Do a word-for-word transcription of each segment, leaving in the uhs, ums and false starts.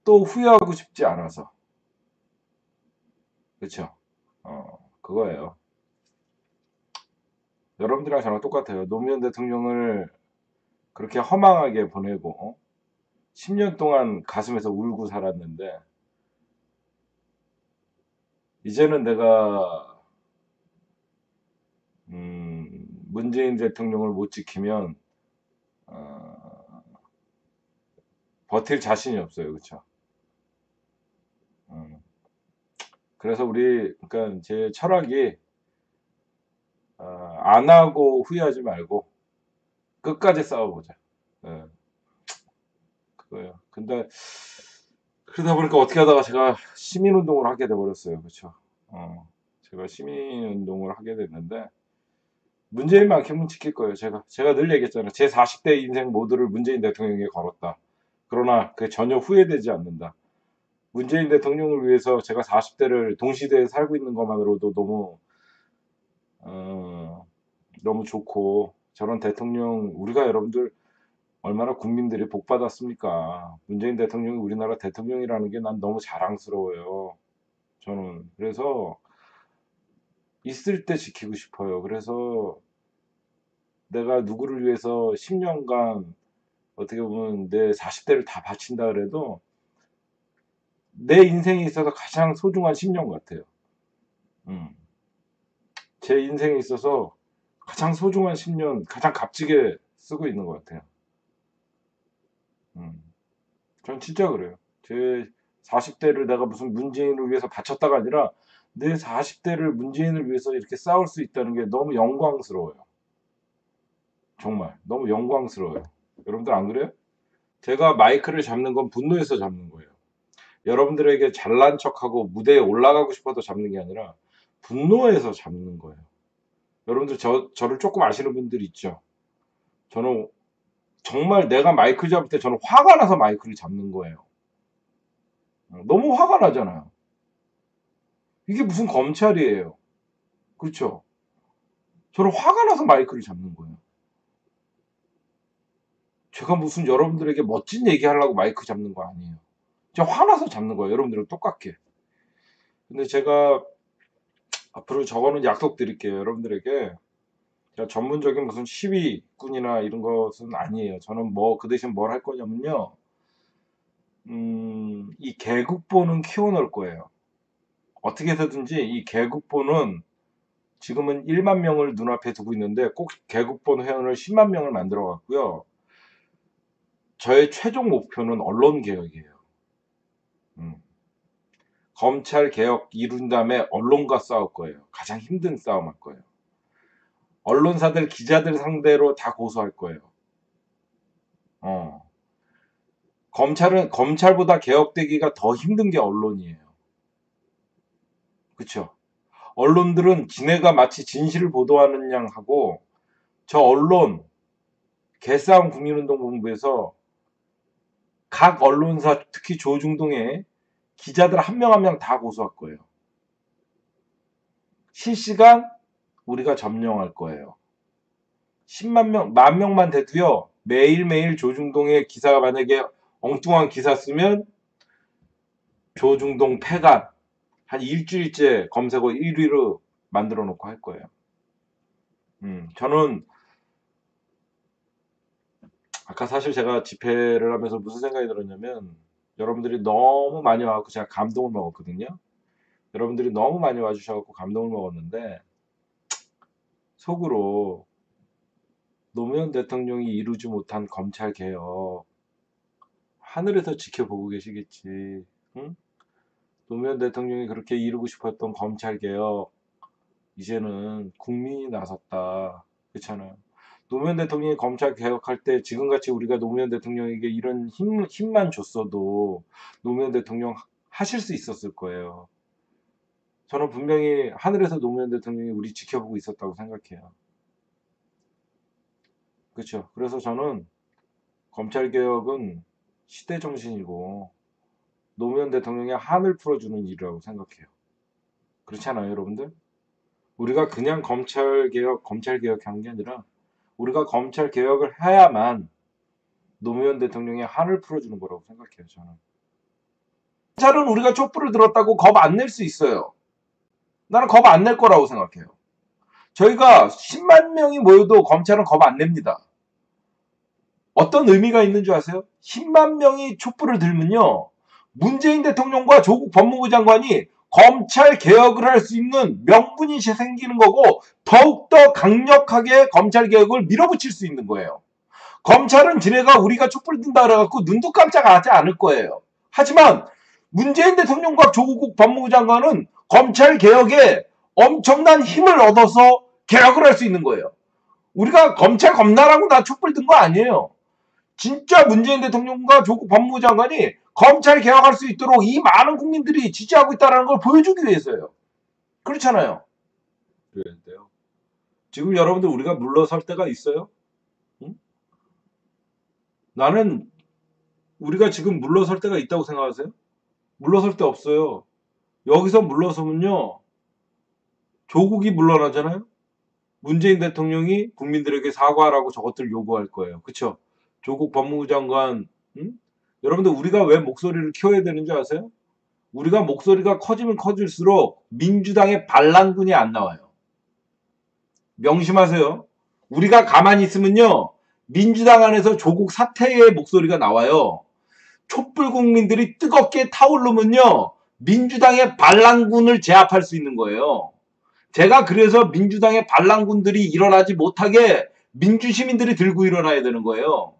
또 후회하고 싶지 않아서. 그쵸? 어, 그거예요. 여러분들이랑 저랑 똑같아요. 노무현 대통령을 그렇게 허망하게 보내고 십 년 동안 가슴에서 울고 살았는데, 이제는 내가 음, 문재인 대통령을 못 지키면 어, 버틸 자신이 없어요. 그쵸? 음, 그래서 우리, 그러니까 제 철학이 어, 안 하고 후회하지 말고 끝까지 싸워보자. 예, 그거예요. 근데 그러다 보니까 어떻게 하다가 제가 시민운동을 하게 돼버렸어요. 그쵸? 어, 제가 시민운동을 하게 됐는데, 문재인만큼은 지킬 거예요. 제가 제가 늘 얘기했잖아요. 제 사십 대 인생 모두를 문재인 대통령에게 걸었다. 그러나 그게 전혀 후회되지 않는다. 문재인 대통령을 위해서 제가 사십 대를 동시대에 살고 있는 것만으로도 너무 어, 너무 좋고, 저런 대통령, 우리가 여러분들 얼마나 국민들이 복 받았습니까? 문재인 대통령이 우리나라 대통령이라는 게 난 너무 자랑스러워요. 저는 그래서 있을 때 지키고 싶어요. 그래서 내가 누구를 위해서 십 년간 어떻게 보면 내 사십 대를 다 바친다 그래도 내 인생에 있어서 가장 소중한 십 년 같아요. 음. 제 인생에 있어서 가장 소중한 십 년, 가장 값지게 쓰고 있는 것 같아요. 음. 전 진짜 그래요. 제 사십 대를 내가 무슨 문재인을 위해서 바쳤다가 아니라 내 사십 대를 문재인을 위해서 이렇게 싸울 수 있다는 게 너무 영광스러워요. 정말 너무 영광스러워요. 여러분들 안 그래요? 제가 마이크를 잡는 건 분노해서 잡는 거예요. 여러분들에게 잘난 척하고 무대에 올라가고 싶어서 잡는 게 아니라 분노해서 잡는 거예요. 여러분들 저, 저를 조금 아시는 분들 있죠? 저는 정말 내가 마이크 잡을 때 저는 화가 나서 마이크를 잡는 거예요. 너무 화가 나잖아요. 이게 무슨 검찰이에요. 그렇죠? 저는 화가 나서 마이크를 잡는 거예요. 제가 무슨 여러분들에게 멋진 얘기 하려고 마이크 잡는 거 아니에요. 제가 화나서 잡는 거예요. 여러분들은 똑같게. 근데 제가 앞으로 적어놓은 약속 드릴게요. 여러분들에게. 제가 전문적인 무슨 시위꾼이나 이런 것은 아니에요. 저는 뭐 그 대신 뭘 할 거냐면요. 음, 이 개국보는 키워놓을 거예요. 어떻게 해서든지 이 개국보는 지금은 일만 명을 눈앞에 두고 있는데 꼭 개국본 회원을 십만 명을 만들어 갖고요. 저의 최종 목표는 언론 개혁이에요. 음. 검찰 개혁 이룬 다음에 언론과 싸울 거예요. 가장 힘든 싸움 할 거예요. 언론사들, 기자들 상대로 다 고소할 거예요. 어. 검찰은 검찰보다 개혁되기가 더 힘든 게 언론이에요. 그쵸? 언론들은 지네가 마치 진실을 보도하는 양 하고, 저 언론 개싸움 국민운동본부에서 각 언론사, 특히 조중동에 기자들 한 명 한 명 다 고소할 거예요. 실시간 우리가 점령할 거예요. 십만 명, 만 명만 돼도요, 매일매일 조중동에 기사가 만약에 엉뚱한 기사 쓰면 조중동 폐간 한 일주일째 검색어 일 위로 만들어 놓고 할 거예요. 음, 저는 아까 사실 제가 집회를 하면서 무슨 생각이 들었냐면, 여러분들이 너무 많이 와갖고 제가 감동을 먹었거든요. 여러분들이 너무 많이 와주셔갖고 감동을 먹었는데, 속으로 노무현 대통령이 이루지 못한 검찰 개혁 하늘에서 지켜보고 계시겠지. 응? 노무현 대통령이 그렇게 이루고 싶었던 검찰 개혁 이제는 국민이 나섰다. 그렇잖아요. 노무현 대통령이 검찰 개혁할 때 지금같이 우리가 노무현 대통령에게 이런 힘, 힘만 줬어도 노무현 대통령 하실 수 있었을 거예요. 저는 분명히 하늘에서 노무현 대통령이 우리 지켜보고 있었다고 생각해요. 그렇죠. 그래서 저는 검찰 개혁은 시대 정신이고 노무현 대통령의 한을 풀어주는 일이라고 생각해요. 그렇지 않아요, 여러분들? 우리가 그냥 검찰 개혁, 검찰 개혁한 게 아니라 우리가 검찰 개혁을 해야만 노무현 대통령의 한을 풀어주는 거라고 생각해요, 저는. 검찰은 우리가 촛불을 들었다고 겁 안 낼 수 있어요. 나는 겁 안 낼 거라고 생각해요. 저희가 십만 명이 모여도 검찰은 겁 안 냅니다. 어떤 의미가 있는 줄 아세요? 십만 명이 촛불을 들면요, 문재인 대통령과 조국 법무부 장관이 검찰 개혁을 할 수 있는 명분이 생기는 거고, 더욱더 강력하게 검찰 개혁을 밀어붙일 수 있는 거예요. 검찰은 지네가 우리가 촛불 든다 그래갖고 눈도 깜짝하지 않을 거예요. 하지만 문재인 대통령과 조국 법무부 장관은 검찰 개혁에 엄청난 힘을 얻어서 개혁을 할 수 있는 거예요. 우리가 검찰 겁나라고 나 촛불 든 거 아니에요. 진짜 문재인 대통령과 조국 법무부 장관이 검찰 개혁할 수 있도록 이 많은 국민들이 지지하고 있다는 걸 보여주기 위해서예요. 그렇잖아요. 그런데요, 지금 여러분들 우리가 물러설 때가 있어요? 응? 나는 우리가 지금 물러설 때가 있다고 생각하세요? 물러설 때 없어요. 여기서 물러서면요, 조국이 물러나잖아요. 문재인 대통령이 국민들에게 사과하라고 저것들 요구할 거예요. 그쵸? 조국 법무부 장관, 응? 여러분들 우리가 왜 목소리를 키워야 되는지 아세요? 우리가 목소리가 커지면 커질수록 민주당의 반란군이 안 나와요. 명심하세요. 우리가 가만히 있으면요, 민주당 안에서 조국 사퇴의 목소리가 나와요. 촛불 국민들이 뜨겁게 타오르면요, 민주당의 반란군을 제압할 수 있는 거예요. 제가 그래서 민주당의 반란군들이 일어나지 못하게 민주시민들이 들고 일어나야 되는 거예요.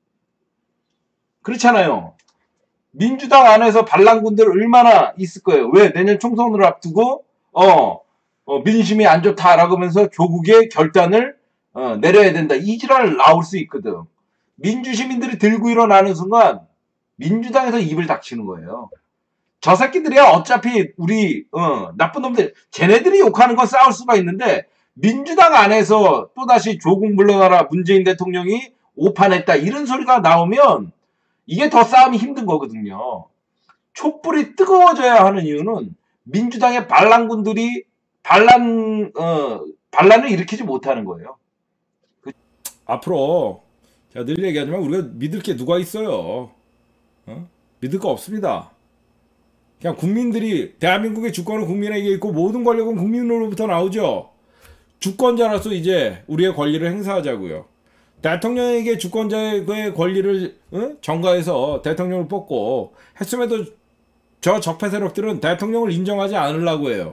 그렇잖아요. 민주당 안에서 반란군들 얼마나 있을 거예요. 왜? 내년 총선을 앞두고 어, 어 민심이 안 좋다라고 하면서 조국의 결단을 어, 내려야 된다. 이 지랄 나올 수 있거든. 민주시민들이 들고 일어나는 순간 민주당에서 입을 닥치는 거예요. 저 새끼들이야 어차피 우리 어, 나쁜 놈들, 쟤네들이 욕하는 건 싸울 수가 있는데, 민주당 안에서 또다시 조국 물러나라, 문재인 대통령이 오판했다, 이런 소리가 나오면 이게 더 싸움이 힘든 거거든요. 촛불이 뜨거워져야 하는 이유는 민주당의 반란군들이 반란 어, 반란을 일으키지 못하는 거예요. 그... 앞으로 제가 늘 얘기하지만 우리가 믿을 게 누가 있어요? 어? 믿을 거 없습니다. 그냥 국민들이, 대한민국의 주권은 국민에게 있고 모든 권력은 국민으로부터 나오죠. 주권자로서 이제 우리의 권리를 행사하자고요. 대통령에게 주권자의 권리를 어? 전가해서 대통령을 뽑고 했음에도 저 적폐 세력들은 대통령을 인정하지 않으려고 해요.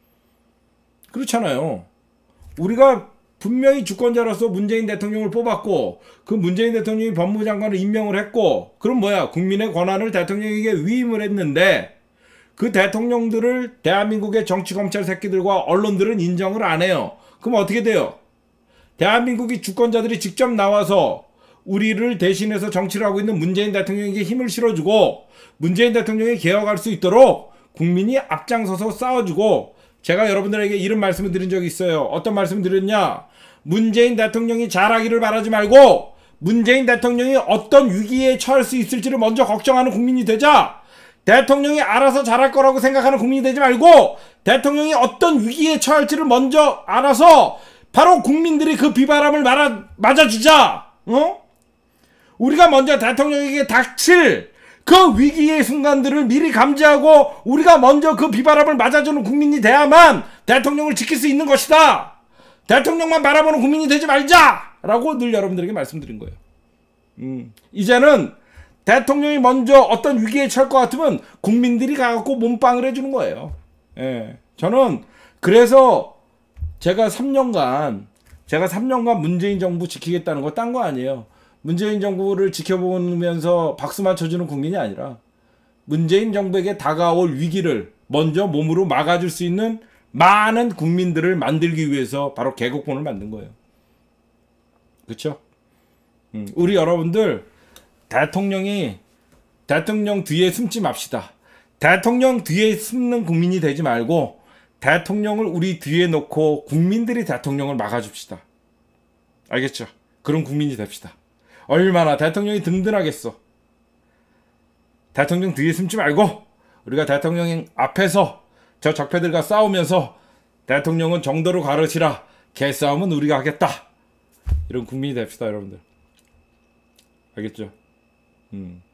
그렇잖아요. 우리가 분명히 주권자로서 문재인 대통령을 뽑았고, 그 문재인 대통령이 법무부 장관을 임명을 했고, 그럼 뭐야? 국민의 권한을 대통령에게 위임을 했는데, 그 대통령들을 대한민국의 정치검찰 새끼들과 언론들은 인정을 안 해요. 그럼 어떻게 돼요? 대한민국이 주권자들이 직접 나와서 우리를 대신해서 정치를 하고 있는 문재인 대통령에게 힘을 실어주고, 문재인 대통령이 개혁할 수 있도록 국민이 앞장서서 싸워주고, 제가 여러분들에게 이런 말씀을 드린 적이 있어요. 어떤 말씀을 드렸냐? 문재인 대통령이 잘하기를 바라지 말고 문재인 대통령이 어떤 위기에 처할 수 있을지를 먼저 걱정하는 국민이 되자. 대통령이 알아서 잘할 거라고 생각하는 국민이 되지 말고, 대통령이 어떤 위기에 처할지를 먼저 알아서 바로 국민들이 그 비바람을 말아, 맞아주자. 어? 우리가 먼저 대통령에게 닥칠 그 위기의 순간들을 미리 감지하고 우리가 먼저 그 비바람을 맞아주는 국민이 돼야만 대통령을 지킬 수 있는 것이다. 대통령만 바라보는 국민이 되지 말자! 라고 늘 여러분들에게 말씀드린 거예요. 음, 이제는 대통령이 먼저 어떤 위기에 처할 것 같으면 국민들이 가갖고 몸빵을 해주는 거예요. 예. 저는 그래서 제가 삼 년간 제가 삼 년간 문재인 정부 지키겠다는 거 딴 거 아니에요. 문재인 정부를 지켜보면서 박수만 쳐주는 국민이 아니라 문재인 정부에게 다가올 위기를 먼저 몸으로 막아줄 수 있는 많은 국민들을 만들기 위해서 바로 개국본을 만든 거예요. 그렇죠? 음, 우리 여러분들 대통령이 대통령 뒤에 숨지 맙시다. 대통령 뒤에 숨는 국민이 되지 말고 대통령을 우리 뒤에 놓고 국민들이 대통령을 막아줍시다. 알겠죠? 그런 국민이 됩시다. 얼마나 대통령이 든든하겠어. 대통령 뒤에 숨지 말고 우리가 대통령 앞에서 저 적폐들과 싸우면서 대통령은 정도로 가르치라. 개싸움은 우리가 하겠다. 이런 국민이 됩시다, 여러분들. 알겠죠? 음.